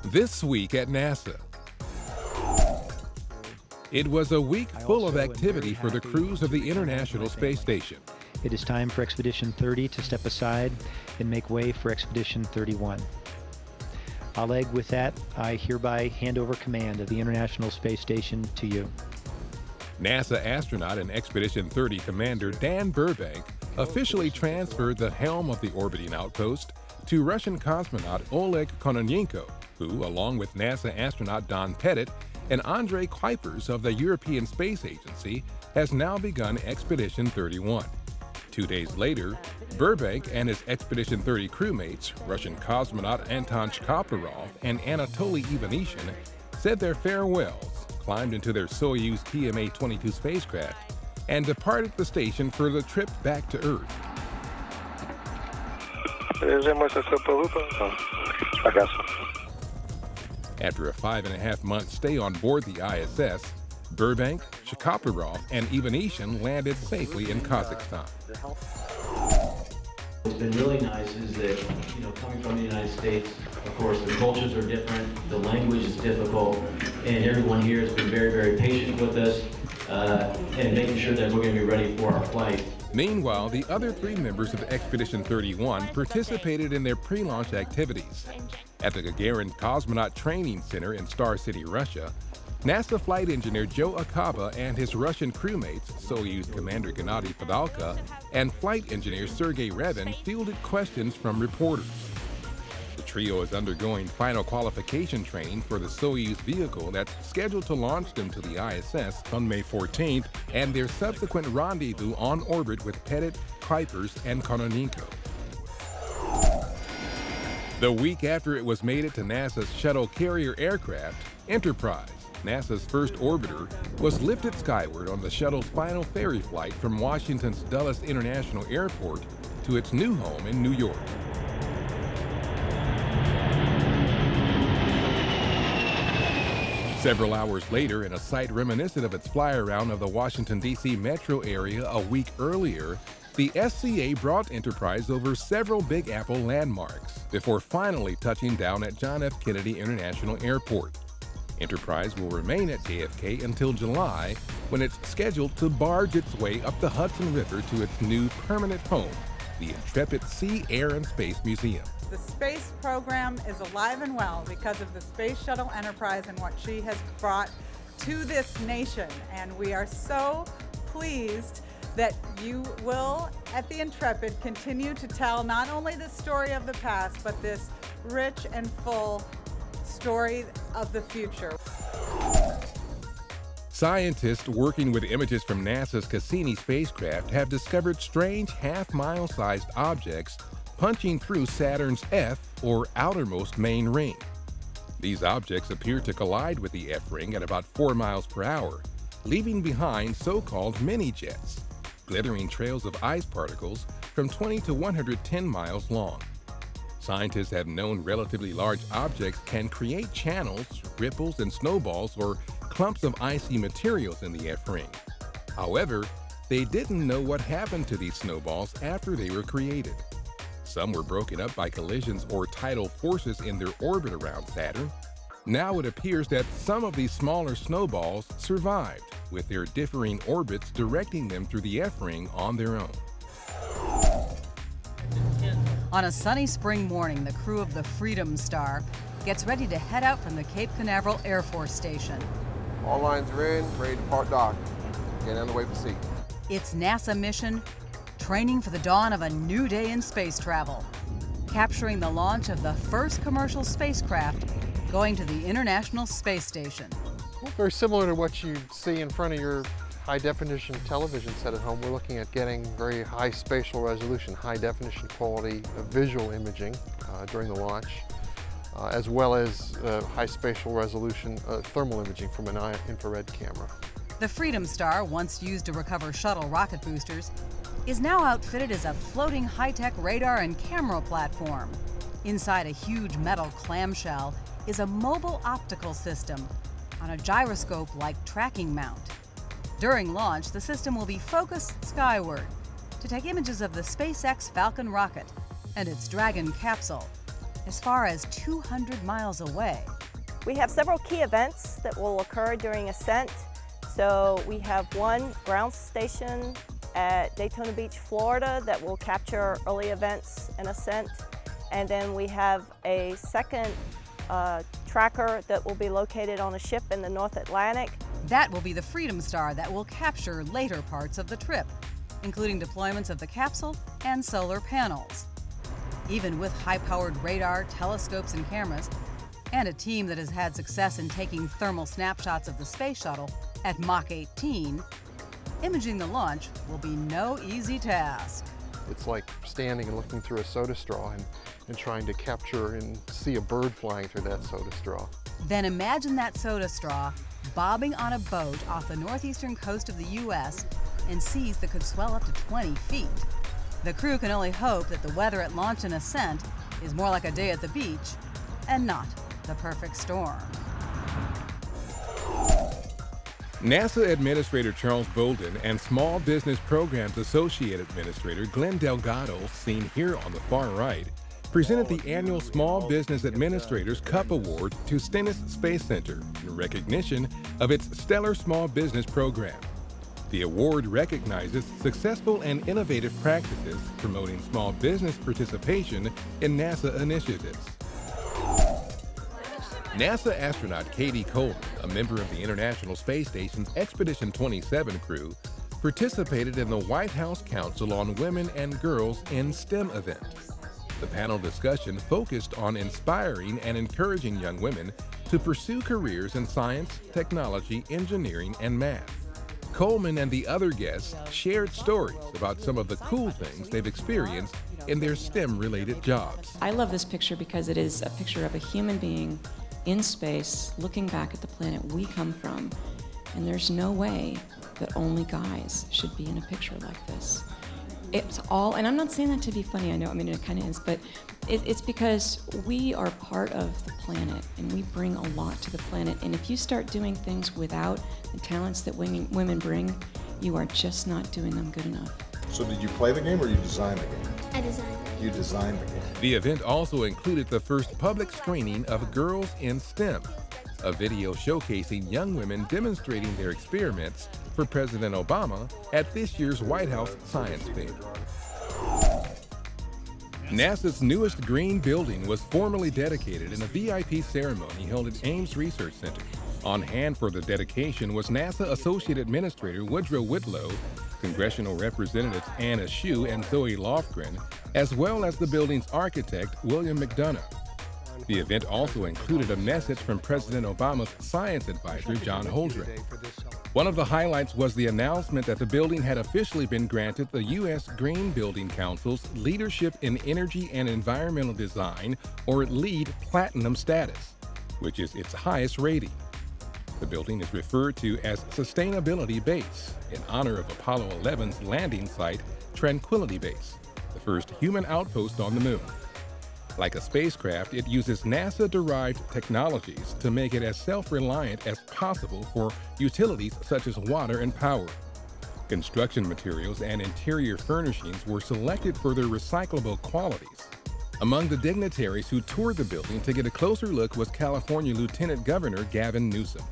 This week at NASA. It was a week full of activity for the crews of the International Space Station. It is time for Expedition 30 to step aside and make way for Expedition 31. Oleg, with that, I hereby hand over command of the International Space Station to you. NASA astronaut and Expedition 30 Commander Dan Burbank officially transferred the helm of the orbiting outpost to Russian cosmonaut Oleg Kononenko, who, along with NASA astronaut Don Pettit and Andrei Kuipers of the European Space Agency, has now begun Expedition 31. 2 days later, Burbank and his Expedition 30 crewmates, Russian cosmonaut Anton Shkaplerov and Anatoly Ivanishin, said their farewells, climbed into their Soyuz TMA-22 spacecraft, and departed the station for the trip back to Earth. After a 5.5-month stay on board the ISS, Burbank, Shkaplerov, and Ivanishin landed safely in Kazakhstan. What's been really nice is that, coming from the United States, of course, the cultures are different, the language is difficult, and everyone here has been very, very patient with us and making sure that we're going to be ready for our flight. Meanwhile, the other 3 members of Expedition 31 participated in their pre-launch activities. At the Gagarin Cosmonaut Training Center in Star City, Russia, NASA Flight Engineer Joe Acaba and his Russian crewmates, Soyuz Commander Gennady Padalka and Flight Engineer Sergei Revin, fielded questions from reporters. The trio is undergoing final qualification training for the Soyuz vehicle that's scheduled to launch them to the ISS on May 14th and their subsequent rendezvous on orbit with Pettit, Kuipers, and Kononenko. The week after it was mated to NASA's shuttle carrier aircraft, Enterprise, NASA's first orbiter, was lifted skyward on the shuttle's final ferry flight from Washington's Dulles International Airport to its new home in New York. Several hours later, in a sight reminiscent of its fly-around of the Washington, D.C. metro area a week earlier, the SCA brought Enterprise over several Big Apple landmarks before finally touching down at John F. Kennedy International Airport. Enterprise will remain at JFK until July, when it's scheduled to barge its way up the Hudson River to its new permanent home, the Intrepid Sea, Air, and Space Museum. The space program is alive and well because of the Space Shuttle Enterprise and what she has brought to this nation. And we are so pleased that you will, at the Intrepid, continue to tell not only the story of the past, but this rich and full story of the future. Scientists working with images from NASA's Cassini spacecraft have discovered strange half-mile-sized objects punching through Saturn's F, or outermost main ring. These objects appear to collide with the F ring at about 4 miles per hour, leaving behind so-called mini-jets, glittering trails of ice particles from 20 to 110 miles long. Scientists have known relatively large objects can create channels, ripples, and snowballs or clumps of icy materials in the F ring. However, they didn't know what happened to these snowballs after they were created. Some were broken up by collisions or tidal forces in their orbit around Saturn. Now it appears that some of these smaller snowballs survived, with their differing orbits directing them through the F ring on their own. On a sunny spring morning, the crew of the Freedom Star gets ready to head out from the Cape Canaveral Air Force Station. All lines are in, ready to depart dock. Get on the way for sea. It's NASA mission, training for the dawn of a new day in space travel, capturing the launch of the first commercial spacecraft going to the International Space Station. Well, very similar to what you see in front of your high-definition television set at home. We're looking at getting very high spatial resolution, high-definition quality of visual imaging during the launch, as well as high spatial resolution thermal imaging from an infrared camera. The Freedom Star, once used to recover shuttle rocket boosters, is now outfitted as a floating high-tech radar and camera platform. Inside a huge metal clamshell is a mobile optical system on a gyroscope-like tracking mount. During launch, the system will be focused skyward to take images of the SpaceX Falcon rocket and its Dragon capsule as far as 200 miles away. We have several key events that will occur during ascent. So we have one ground station at Daytona Beach, Florida that will capture early events and ascent. And then we have a second tracker that will be located on a ship in the North Atlantic. That will be the Freedom Star that will capture later parts of the trip, including deployments of the capsule and solar panels. Even with high-powered radar, telescopes, and cameras, and a team that has had success in taking thermal snapshots of the space shuttle at Mach 18, imaging the launch will be no easy task. It's like standing and looking through a soda straw and trying to capture and see a bird flying through that soda straw. Then imagine that soda straw bobbing on a boat off the northeastern coast of the U.S. in seas that could swell up to 20 feet. The crew can only hope that the weather at launch and ascent is more like a day at the beach and not the perfect storm. NASA Administrator Charles Bolden and Small Business Programs Associate Administrator Glenn Delgado, seen here on the far right, presented the annual Small Business Administrators Cup Award to Stennis Space Center in recognition of its stellar small business program. The award recognizes successful and innovative practices promoting small business participation in NASA initiatives. NASA astronaut Katie Coleman, a member of the International Space Station's Expedition 27 crew, participated in the White House Council on Women and Girls in STEM event. The panel discussion focused on inspiring and encouraging young women to pursue careers in science, technology, engineering, and math. Coleman and the other guests shared stories about some of the cool things they've experienced in their STEM-related jobs. I love this picture because it is a picture of a human being in space looking back at the planet we come from, and there's no way that only guys should be in a picture like this. It's all, and I'm not saying that to be funny, I know, I mean it kind of is, but it's because we are part of the planet and we bring a lot to the planet, and if you start doing things without the talents that women bring, you are just not doing them good enough. So did you play the game or you designed the game? I designed it. You designed the game. The event also included the first public screening of Girls in STEM, a video showcasing young women demonstrating their experiments for President Obama at this year's White House Science Fair. NASA's newest green building was formally dedicated in a VIP ceremony held at Ames Research Center. On hand for the dedication was NASA Associate Administrator Woodrow Whitlow, Congressional Representatives Anna Shue and Zoe Lofgren, as well as the building's architect, William McDonough. The event also included a message from President Obama's science advisor, John Holdren. One of the highlights was the announcement that the building had officially been granted the U.S. Green Building Council's Leadership in Energy and Environmental Design, or LEED Platinum status, which is its highest rating. The building is referred to as Sustainability Base, in honor of Apollo 11's landing site, Tranquility Base, the first human outpost on the moon. Like a spacecraft, it uses NASA-derived technologies to make it as self-reliant as possible for utilities such as water and power. Construction materials and interior furnishings were selected for their recyclable qualities. Among the dignitaries who toured the building to get a closer look was California Lieutenant Governor Gavin Newsom.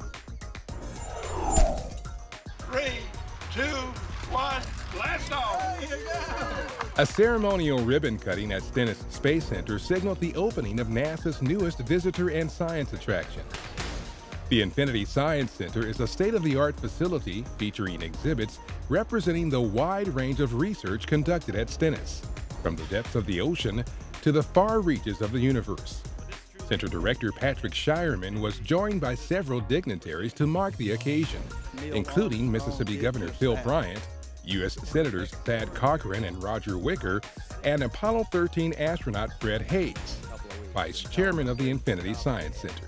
3, 2, 1, blast off! A ceremonial ribbon cutting at Stennis Space Center signaled the opening of NASA's newest visitor and science attraction. The Infinity Science Center is a state-of-the-art facility featuring exhibits representing the wide range of research conducted at Stennis, from the depths of the ocean to the far reaches of the universe. Center Director Patrick Shireman was joined by several dignitaries to mark the occasion, including Mississippi Governor Phil Bryant, U.S. Senators Thad Cochran and Roger Wicker, and Apollo 13 astronaut Fred Hayes, Vice Chairman of the Infinity Science Center.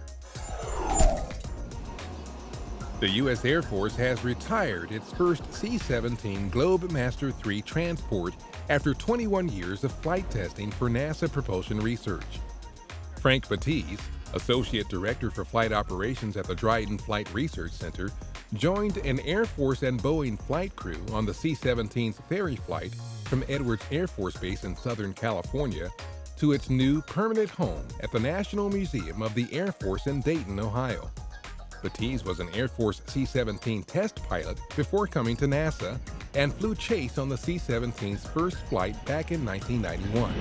The U.S. Air Force has retired its first C-17 Globemaster III transport after 21 years of flight testing for NASA propulsion research. Frank Batiste, Associate Director for Flight Operations at the Dryden Flight Research Center, joined an Air Force and Boeing flight crew on the C-17's ferry flight from Edwards Air Force Base in Southern California to its new permanent home at the National Museum of the Air Force in Dayton, Ohio. Pettit was an Air Force C-17 test pilot before coming to NASA and flew chase on the C-17's first flight back in 1991.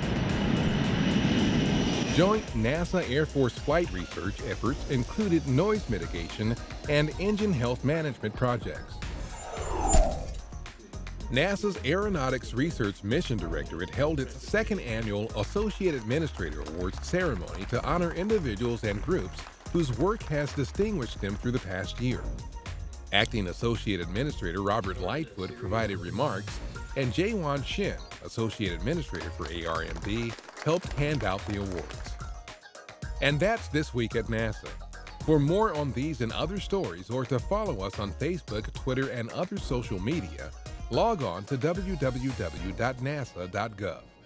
Joint NASA Air Force flight research efforts included noise mitigation and engine health management projects. NASA's Aeronautics Research Mission Directorate held its second annual Associate Administrator Awards ceremony to honor individuals and groups whose work has distinguished them through the past year. Acting Associate Administrator Robert Lightfoot provided remarks, and Jaewon Shin, Associate Administrator for ARMD, helped hand out the awards. And that's This Week at NASA. For more on these and other stories, or to follow us on Facebook, Twitter, and other social media, log on to www.nasa.gov.